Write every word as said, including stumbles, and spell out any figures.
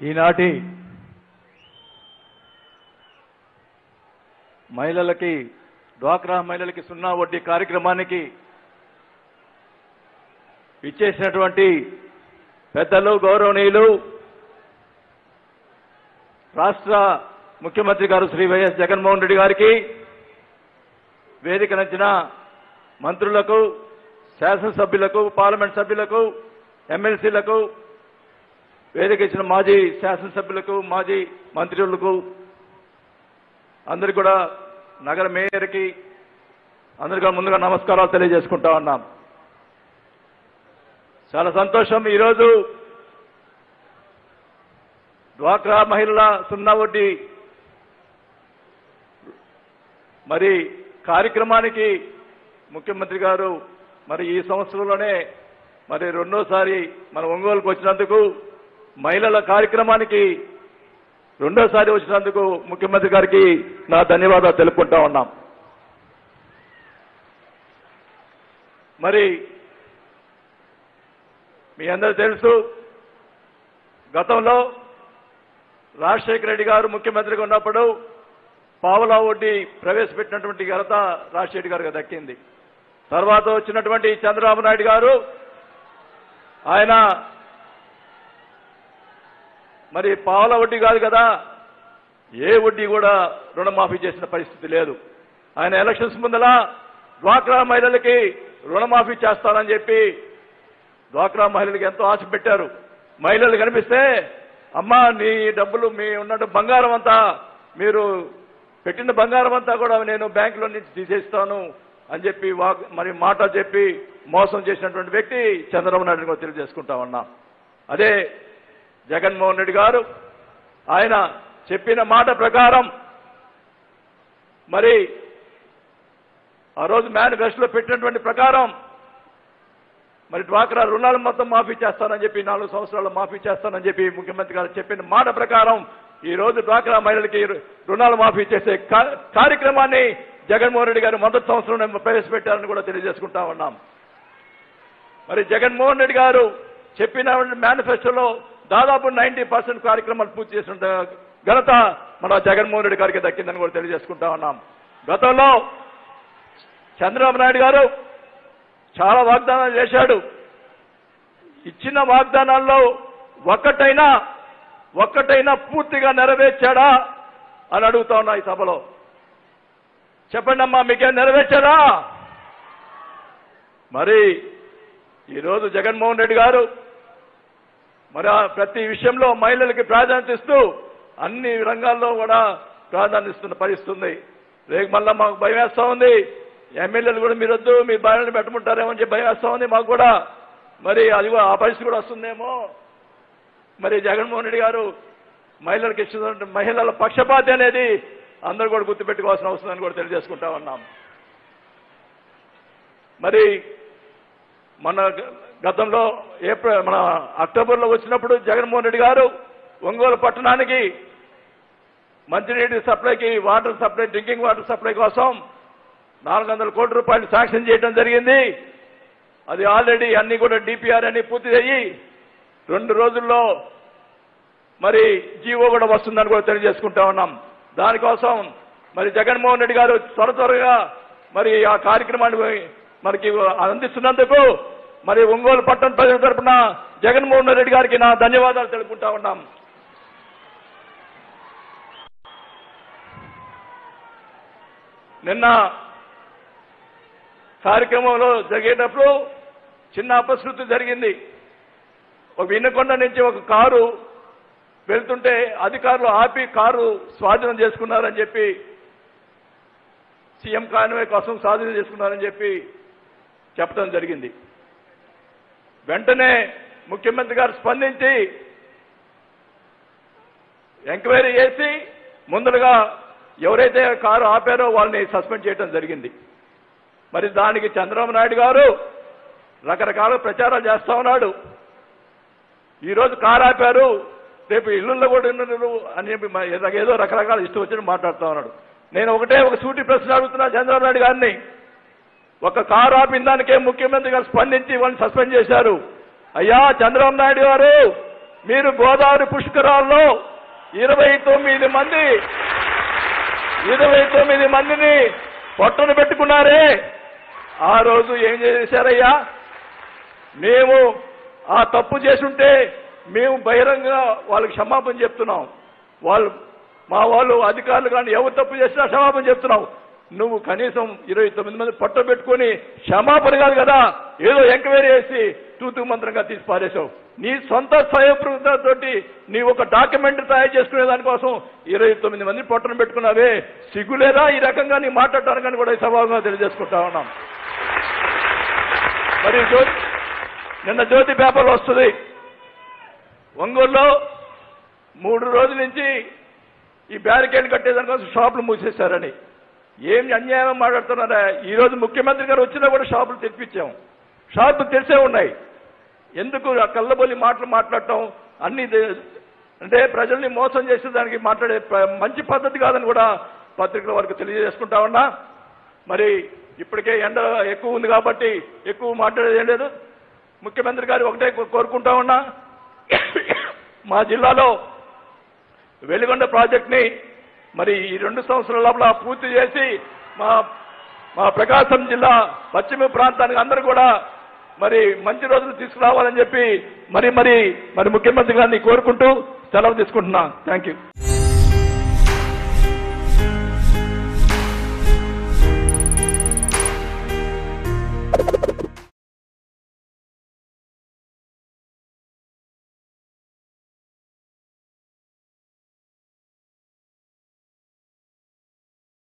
ఈనాటి మహిళలకి డ్వాక్రా మహిళలకి సున్నా వడ్డీ కార్యక్రమానికి ఇచ్చేసినటువంటి పెద్దలు గౌరవనీయులు రాష్ట్ర ముఖ్యమంత్రి గారు శ్రీ వైఎస్ జగన్మోహన్ రెడ్డి గారికి, వేదిక నచ్చిన మంత్రులకు, శాసనసభ్యులకు, పార్లమెంట్ సభ్యులకు, ఎమ్మెల్సీలకు, వేదిక ఇచ్చిన మాజీ శాసనసభ్యులకు, మాజీ మంత్రులకు, అందరికీ కూడా నగర మేయర్కి అందరికీ ముందుగా నమస్కారాలు తెలియజేసుకుంటా ఉన్నాం. చాలా సంతోషం. ఈరోజు డ్వాక్రా మహిళల సున్నా వడ్డీ మరి కార్యక్రమానికి ముఖ్యమంత్రి గారు మరి ఈ సంవత్సరంలోనే మరి రెండోసారి మన ఒంగోలుకు వచ్చినందుకు, మహిళల కార్యక్రమానికి రెండోసారి వచ్చినందుకు ముఖ్యమంత్రి గారికి నా ధన్యవాదాలు తెలుపుకుంటా ఉన్నాం. మరి మీ అందరూ తెలుసు, గతంలో రాజశేఖర రెడ్డి గారు ముఖ్యమంత్రిగా ఉన్నప్పుడు పావలా వడ్డీ ప్రవేశపెట్టినటువంటి ఘనత రాజశేఖర రెడ్డి గారికి దక్కింది. తర్వాత వచ్చినటువంటి చంద్రబాబు నాయుడు గారు ఆయన మరి పావలా వడ్డీ కాదు కదా, ఏ వడ్డీ కూడా రుణమాఫీ చేసిన పరిస్థితి లేదు. ఆయన ఎలక్షన్స్ ముందల డ్వాక్రా మహిళలకి రుణమాఫీ చేస్తానని చెప్పి డ్వాక్రా మహిళలకు ఎంతో ఆశ పెట్టారు. మహిళలు కనిపిస్తే, అమ్మా నీ డబ్బులు మీ ఉన్నట్టు బంగారం అంతా, మీరు పెట్టిన బంగారం అంతా కూడా నేను బ్యాంకులో నుంచి తీసేస్తాను అని చెప్పి మరి మాట చెప్పి మోసం చేసినటువంటి వ్యక్తి చంద్రబాబు నాయుడు కూడా తెలియజేసుకుంటా ఉన్నా. అదే జగన్మోహన్ రెడ్డి గారు ఆయన చెప్పిన మాట ప్రకారం మరి ఆ రోజు మేనిఫెస్టోలో పెట్టినటువంటి ప్రకారం మరి డ్వాక్రా రుణాలు మొత్తం మాఫీ చేస్తానని చెప్పి, నాలుగు సంవత్సరాలు మాఫీ చేస్తానని చెప్పి ముఖ్యమంత్రి గారు చెప్పిన మాట ప్రకారం ఈ రోజు డ్వాక్రా మహిళలకి రుణాలు మాఫీ చేసే కార్యక్రమాన్ని జగన్మోహన్ రెడ్డి గారు మొదటి సంవత్సరం ప్రవేశపెట్టారని కూడా తెలియజేసుకుంటా ఉన్నాం. మరి జగన్మోహన్ రెడ్డి గారు చెప్పిన మేనిఫెస్టోలో దాదాపు నైన్టీ పర్సెంట్ కార్యక్రమాలు పూర్తి చేసిన ఘనత మన జగన్మోహన్ రెడ్డి గారికి దక్కిందని కూడా తెలియజేసుకుంటా ఉన్నాం. గతంలో చంద్రబాబు నాయుడు గారు చాలా వాగ్దానాలు చేశాడు. ఇచ్చిన వాగ్దానాల్లో ఒక్కటైనా ఒక్కటైనా పూర్తిగా నెరవేర్చాడా అని అడుగుతా ఉన్నా ఈ సభలో. చెప్పండి అమ్మా, మీకేం నెరవేర్చారా? మరి ఈరోజు జగన్మోహన్ రెడ్డి గారు మరి ప్రతి విషయంలో మహిళలకి ప్రాధాన్యత ఇస్తూ అన్ని రంగాల్లో కూడా ప్రాధాన్యత ఇస్తున్న పరిస్థితుంది. రేపు మళ్ళా మాకు భయం వేస్తా ఉంది, ఎమ్మెల్యేలు కూడా మీరు వద్దు, మీ బాధ్యతలు పెట్టుకుంటారేమో అని చెప్పి భయం వేస్తా ఉంది మాకు కూడా. మరి అది ఆ పరిస్థితి కూడా వస్తుందేమో. మరి జగన్మోహన్ రెడ్డి గారు మహిళలకు ఇచ్చిన మహిళల పక్షపాతి అనేది అందరూ కూడా గుర్తుపెట్టుకోవాల్సిన అవసరం కూడా తెలియజేసుకుంటా ఉన్నాం. మరి మన గతంలో ఏప్రిల్ మన అక్టోబర్లో వచ్చినప్పుడు జగన్మోహన్ రెడ్డి గారు ఒంగోలు పట్టణానికి మంచినీటి సప్లైకి, water supply, drinking water supply కోసం నాలుగు వందల కోట్ల రూపాయలు శాంక్షన్ చేయడం జరిగింది. అది ఆల్రెడీ అన్ని కూడా డిపిఆర్ అన్ని పూర్తి అయ్యి రెండు రోజుల్లో మరి జీవో కూడా వస్తుందని కూడా తెలియజేసుకుంటా ఉన్నాం. దానికోసం మరి జగన్మోహన్ రెడ్డి గారు త్వర త్వరగా మరి ఆ కార్యక్రమాన్ని మనకి అందిస్తున్నందుకు మరి ఒంగోలు పట్టణ ప్రజల తరఫున జగన్మోహన్ రెడ్డి గారికి నా ధన్యవాదాలు తెలుపుకుంటా ఉన్నాం. నిన్న కార్యక్రమంలో జరిగేటప్పుడు చిన్న అపశృతి జరిగింది. ఒక వినకొండ నుంచి ఒక కారు వెళ్తుంటే అధికారులు ఆపి కారు స్వాధీనం చేసుకున్నారని చెప్పి, సీఎం కాన్వాయ్ కోసం స్వాధీనం చేసుకున్నారని చెప్పి చెప్పడం జరిగింది. వెంటనే ముఖ్యమంత్రి గారు స్పందించి ఎంక్వైరీ చేసి ముందరగా ఎవరైతే కారు ఆపారో వాళ్ళని సస్పెండ్ చేయడం జరిగింది. మరి దానికి చంద్రబాబు నాయుడు గారు రకరకాల ప్రచారాలు చేస్తా ఉన్నాడు. ఈరోజు కారు ఆపారు, రేపు ఇళ్లలో కూడా అని చెప్పి ఏదో రకరకాల ఇష్టం వచ్చినట్టు మాట్లాడుతూ ఉన్నాడు. నేను ఒకటే ఒక సూటి ప్రశ్న అడుగుతున్నా చంద్రబాబు నాయుడు గారిని. ఒక కారు ఆపిన దానికే ముఖ్యమంత్రి గారు స్పందించి వాళ్ళని సస్పెండ్ చేశారు. అయ్యా చంద్రబాబు నాయుడు గారు, మీరు గోదావరి పుష్కరాల్లో ఇరవై తొమ్మిది మంది ఇరవై తొమ్మిది మందిని పొట్టను పెట్టుకున్నారే, ఆ రోజు ఏం చేశారయ్యా? మేము ఆ తప్పు చేసుంటే మేము బహిరంగంగా వాళ్ళకి క్షమాపణ చెప్తున్నాం. వాళ్ళు మా వాళ్ళు అధికారులు కానీ ఎవరు తప్పు చేసినా క్షమాపణ చెప్తున్నాం. నువ్వు కనీసం ఇరవై తొమ్మిది మంది పొట్ట పెట్టుకుని క్షమాపణ కాదు కదా, ఏదో ఎంక్వైరీ చేసి తూతు మంత్రంగా తీసి పారేశావు. నీ సొంత స్వయంతో నీ ఒక డాక్యుమెంట్ తయారు చేసుకునే దానికోసం ఇరవై తొమ్మిది మంది పొట్టను పెట్టుకున్నావే, సిగ్గులేదా ఈ రకంగా నీ మాట్లాడటానికి కూడా ఈ సభాగా తెలియజేసుకుంటా ఉన్నాం. మరి జ్యోతి నిన్న జ్యోతి పేపర్లో వస్తుంది, ఒంగోలులో మూడు రోజుల నుంచి ఈ బ్యారికేడ్ కట్టేదానికోసం షాపులు మూసేశారని. ఏం అన్యాయం మాట్లాడుతున్నారా? ఈ రోజు ముఖ్యమంత్రి గారు వచ్చినా కూడా షాపులు తెప్పించాం, షాపులు తెరిసే ఉన్నాయి. ఎందుకు ఆ కళ్ళబొల్లి మాటలు మాట్లాడటం అన్ని అంటే ప్రజల్ని మోసం చేసేదానికి మాట్లాడే మంచి పద్ధతి కాదని కూడా పత్రికల వరకు తెలియజేసుకుంటా ఉన్నా. మరి ఇప్పటికే ఎండ ఎక్కువ ఉంది కాబట్టి ఎక్కువ మాట్లాడేది ఏం లేదు. ముఖ్యమంత్రి గారు ఒకటే కోరుకుంటా ఉన్నా, మా జిల్లాలో వెలిగొండ ప్రాజెక్ట్ని మరి ఈ రెండు సంవత్సరాల లోపల పూర్తి చేసి మా మా ప్రకాశం జిల్లా పశ్చిమ ప్రాంతానికి అందరూ కూడా మరి మంచి రోజులు తీసుకురావాలని చెప్పి మరి మరి మరి ముఖ్యమంత్రి గారిని కోరుకుంటూ సెలవు తీసుకుంటున్నా. Thank you.